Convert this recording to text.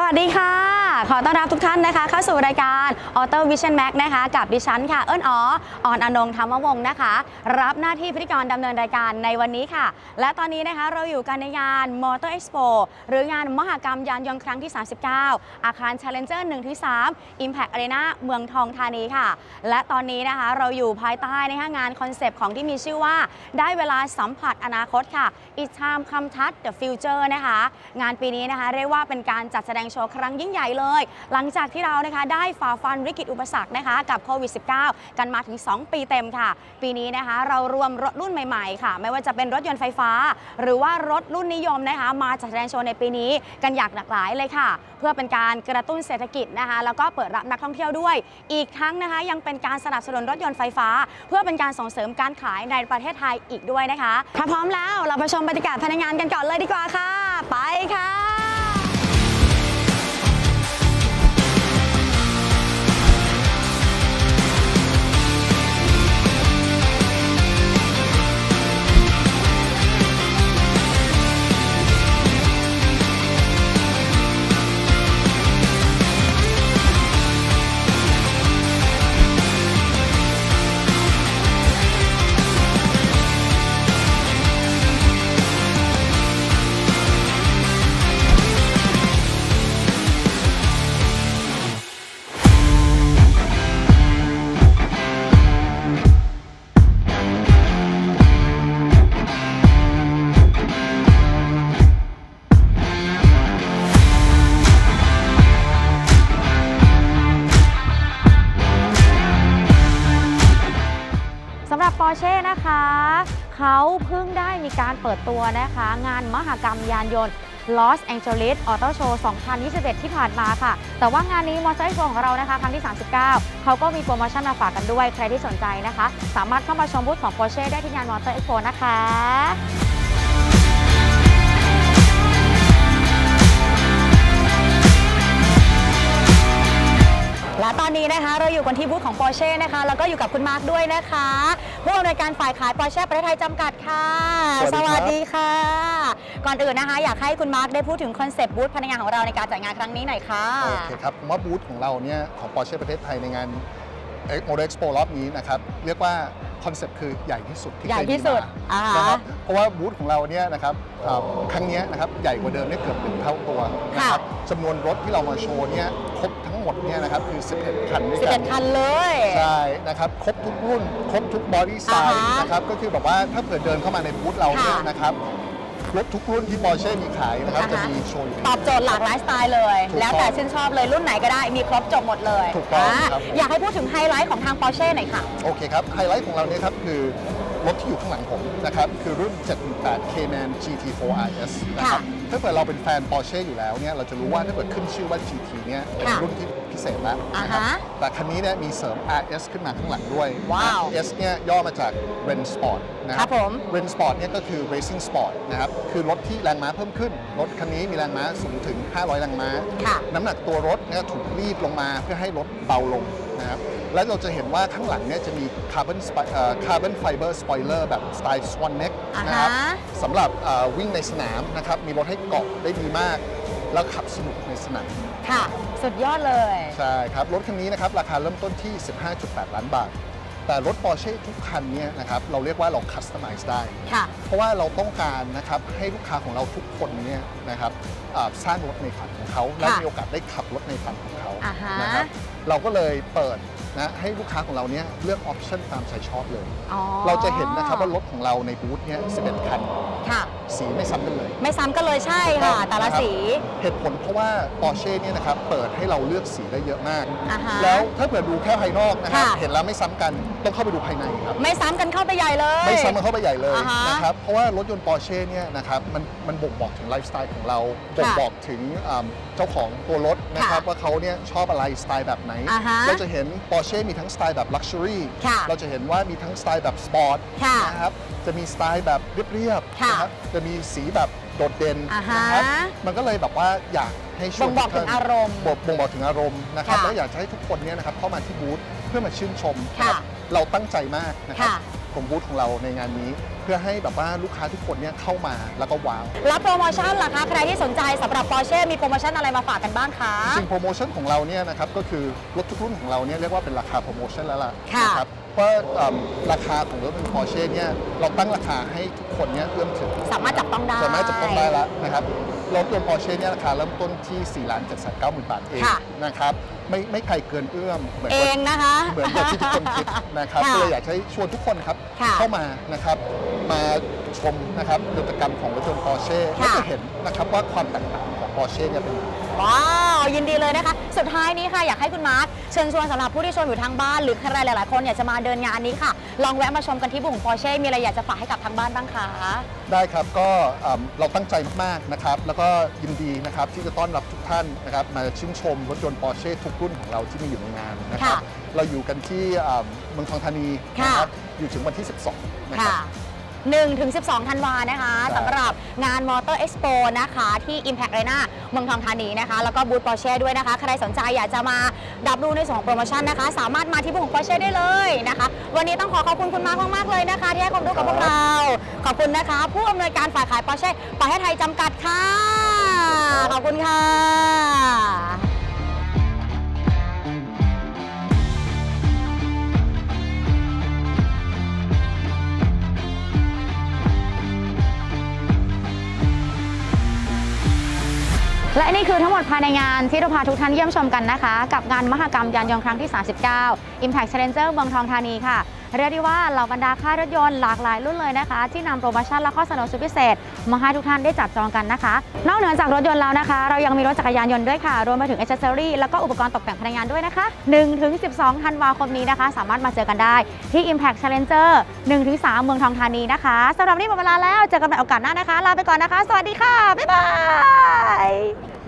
วัสดีค่ะขอต้อนรับทุกท่านนะคะเข้าสู่รายการ Auto Vision Max นะคะกับดิฉันค่ะออนอนงค์ธรรมวงศ์นะคะรับหน้าที่พิธีกรดำเนินรายการในวันนี้ค่ะและตอนนี้นะคะเราอยู่กันในงาน Motor Expo หรืองานมหกรรมยานยนต์ครั้งที่ 39 อาคาร Challenger 1-3 Impact Arena เมืองทองธานีค่ะและตอนนี้นะคะเราอยู่ภายใต้นะคะงานคอนเซปต์ของที่มีชื่อว่าได้เวลาสัมผัสอนาคตค่ะ It's time come touch the future นะคะงานปีนี้นะคะเรียกว่าเป็นการจัดแสดงโชว์ครั้งยิ่งใหญ่เลยหลังจากที่เรานะคะได้ฝ่าฟันวิกฤตอุปสรรคนะคะกับโควิด -19 กันมาถึง 2 ปีเต็มค่ะปีนี้นะคะเรารวมรถรุ่นใหม่ๆค่ะไม่ว่าจะเป็นรถยนต์ไฟฟ้าหรือว่ารถรุ่นนิยมนะคะมาจัดแสดงโชว์ในปีนี้กันอย่างหลากหลายเลยค่ะเพื่อเป็นการกระตุ้นเศรษฐกิจนะคะแล้วก็เปิดรับนักท่องเที่ยวด้วยอีกทั้งนะคะยังเป็นการสนับสนุนรถยนต์ไฟฟ้าเพื่อเป็นการส่งเสริมการขายในประเทศไทยอีกด้วยนะคะถ้าพร้อมแล้วเราไปชมบรรยากาศภายในงานกันก่อนเลยดีกว่าค่ะไปค่ะสำหรับ Porsche นะคะเขาเพิ่งได้มีการเปิดตัวนะคะงานมหกรรมยานยนต์ Los Angeles Auto Show 2021 ที่ผ่านมาค่ะแต่ว่างานนี้ Motor Expo ของเรานะคะครั้งที่ 39 เขาก็มีโปรโมชั่นมาฝากกันด้วยใครที่สนใจนะคะสามารถเข้ามาชมบูธของ Porsche ได้ที่งาน Motor Expo นะคะและตอนนี้นะคะเราอยู่กันที่บูธของ Porsche นะคะแล้วก็อยู่กับคุณมาร์คด้วยนะคะผู้อำนวยการฝ่ายขาย Porsche ประเทศไทยจำกัดค่ะสวัสดีค่ะก่อนอื่นนะคะอยากให้คุณมาร์คได้พูดถึงคอนเซปต์บูธพนักงานของเราในการจัดงานครั้งนี้หน่อยค่ะโอเคครับว่าบูธของเราเนี่ยของ Porsche ประเทศไทยในงาน Motor Expo รอบนี้นะครับเรียกว่าคอนเซปต์คือใหญ่ที่สุดที่เคยมีมานะครับเพราะว่าบูธของเราเนี่ยนะครับครั้งนี้นะครับใหญ่กว่าเดิมเนี่ยเกือบ1 เท่าตัวนะครับจำนวนรถที่เรามาโชว์เนี่ยครบทั้งหมดเนี่ยนะครับคือ11 คันด้วยกัน 11 คันเลยใช่นะครับครบทุกรุ่นครบทุกบอดี้สไตล์นะครับก็คือแบบว่าถ้าเผื่อเดินเข้ามาในบูธเราเนี่ยนะครับรถทุกรุ่นที่ Porsche มีขายนะครับจะมีโชว์อยู่ตอบโจทย์หลากหลายสไตล์เลยแล้วแต่ชื่นชอบเลยรุ่นไหนก็ได้มีครบจบหมดเลยถูกต้องครับอยากให้พูดถึงไฮไลท์ของทาง Porsche หน่อยค่ะโอเคครับไฮไลท์ของเราเนี่ยครับคือรถที่อยู่ข้างหลังผมนะครับคือรุ่น 718 Cayman GT4 RS นะครับถ้าเกิดเราเป็นแฟน Porsche อยู่แล้วเนี่ยเราจะรู้ว่าถ้าเกิดขึ้นชื่อว่า GT เนี่ยเป็นรุ่นที่พิเศษแล้วนะครับแต่คันนี้เนี่ยมีเสริม RS ขึ้นมาข้างหลังด้วย RS เนี่ยย่อมาจาก Ren Sport นะครับ Ren Sport เนี่ยก็คือ Racing Sport นะครับคือรถที่แรงม้าเพิ่มขึ้นรถคันนี้มีแรงม้าสูงถึง500 แรงม้าน้ำหนักตัวรถเนี่ยถูกรีดลงมาเพื่อให้รถเบาลงนะครับและเราจะเห็นว่าข้างหลังเนี่ยจะมีคาร์บอนไฟเบอร์สปอยเลอร์แบบสไตล์ Swan Neck นะครับสำหรับวิ่งในสนามนะครับมีรถให้เกาะได้ดีมากแล้วขับสนุกในสนามค่ะสุดยอดเลยใช่ครับรถคันนี้นะครับราคาเริ่มต้นที่ 15.8 ล้านบาทแต่รถ Porsche ทุกคันเนี่ยนะครับเราเรียกว่าเราคัสตอมไมซ์ได้เพราะว่าเราต้องการนะครับให้ลูกค้าของเราทุกคนเนี่ยนะครับสร้างรถในฝันของเขาและมีโอกาสได้ขับรถในฝันของเขานะครับเราก็เลยเปิดนะให้ลูกค้าของเราเนี่ยเลือกออปชั่นตามใจชอบเลยเราจะเห็นนะครับว่ารถของเราในบูธเนี่ย11 คันสีไม่ซ้ำกันเลยไม่ซ้ำกันเลยใช่ค่ะแต่ละสีเหตุผลเพราะว่า Porsche เนี่ยนะครับเปิดให้เราเลือกสีได้เยอะมากแล้วถ้าเกิดดูแค่ภายนอกนะครับเห็นแล้วไม่ซ้ำกันต้องเข้าไปดูภายในครับไม่ซ้ำกันเข้าไปใหญ่เลยไม่ซ้ำกันเข้าไปใหญ่เลยนะครับเพราะว่ารถยนต์ Porsche เนี่ยนะครับมันบ่งบอกถึงไลฟ์สไตล์ของเราบ่งบอกถึงเจ้าของตัวรถนะครับว่าเขาเนี่ยชอบอะไรสไตล์แบบไหนเราจะเห็น Porsche มีทั้งสไตล์แบบ Luxury เราจะเห็นว่ามีทั้งสไตล์แบบ Sport นะครับจะมีสไตล์แบบเรียบๆนะครับจะมีสีแบบโดดเด่นนะครับมันก็เลยแบบว่าอยากให้ช่วยบ่งบอกถึงอารมณ์บ่งบอกถึงอารมณ์นะครับแล้วอยากให้ทุกคนเนี่ยนะครับเข้ามาที่บูธเพื่อมาชื่นชมนะครับเราตั้งใจมากนะครับของบูธของเราในงานนี้เพื่อให้แบบว่าลูกค้าทุกคนเนี่ยเข้ามาแล้วก็ว้าวแล้วโปรโมชั่นล่ะคะใครที่สนใจสำหรับ Porsche มีโปรโมชั่นอะไรมาฝากกันบ้างคะสิ่งโปรโมชั่นของเราเนี่ยนะครับก็คือรถทุกรุ่นของเราเนี่ยเรียกว่าเป็นราคาโปรโมชั่นแล้วล่ะนะครับเพราะราคาของรถเป็น Porsche เนี่ยเราตั้งราคาให้ทุกคนเนี่ยเอื้อมถึงสามารถจับต้องได้แล้วนะครับรถยนต์ Porsche เนี่ยราคาเริ่มต้นที่ 4,790,000 บาทเองนะครับไม่ไกลเกินเอื้อมเหมือนนะคะเหมือนที่ทุกคนคิดนะครับก็เลยอยากให้ชวนทุกคนครับเข้ามานะครับมาชมนะครับกิจกรรมของรถยนต์ Porsche ก็จะเห็นนะครับว่าความแตกต่างของ Porsche เนี่ยเป็นว้าวยินดีเลยนะคะสุดท้ายนี้ค่ะอยากให้คุณมาร์คเชิญชวนสำหรับผู้ที่ชมอยู่ทางบ้านหรือใครหลายๆคนอยากจะมาเดินงานนี้ค่ะลองแวะมาชมกันที่บูธของ Porsche มีอะไรอยากจะฝากให้กับทางบ้านบ้างคะได้ครับก็เราตั้งใจมากๆนะครับแล้วก็ยินดีนะครับที่จะต้อนรับทุกท่านนะครับมาชื่นชมรถยนต์ Porsche ทุกรุ่นของเราที่มีอยู่ในงานนะครับเราอยู่กันที่เมืองทองธานีนะครับอยู่ถึงวันที่ 12 นะครับ 1-12 ธันวานะคะสำหรับงาน Motor Expo นะคะที่ Impact Arena เมืองทองธานีนะคะแล้วก็บูธ Porsche ด้วยนะคะใครสนใจอยากจะมาดับดูในส่วนของโปรโมชั่นนะคะสามารถมาที่บูธของ Porsche ได้เลยนะคะวันนี้ต้องขอบคุณคุณมาร์คมากๆเลยนะคะที่ให้ความรู้กับพวกเราขอบคุณนะคะผู้อำนวยการฝ่ายขาย Porsche ประเทศไทยจำกัดค่ะขอบคุณค่ะและนี่คือทั้งหมดภายในงานที่เราพาทุกท่านเยี่ยมชมกันนะคะกับงานมหกรรมยานยนต์ครั้งที่ 39 Impact Challenger เมืองทองธานีค่ะเรียกได้ว่าเหล่าบรรดาค่ายรถยนต์หลากหลายรุ่นเลยนะคะที่นำโปรโมชั่นและข้อเสนอสุดพิเศษมาให้ทุกท่านได้จับจองกันนะคะนอกเหนือจากรถยนต์แล้วนะคะเรายังมีรถจักรยานยนต์ด้วยค่ะรวมไปถึงอิสเซอรี่แล้วก็อุปกรณ์ตกแต่งภายในงานด้วยนะคะ 1-12 ธันวาคมนี้นะคะสามารถมาเจอกันได้ที่ Impact Challenger 1-3 เมืองทองธานีนะคะสำหรับวันนี้หมดเวลาแล้วเจอกันใหม่โอกาสหน้านะคะลาไปก่อนนะคะสวัสดีค่ะบ๊ายบาย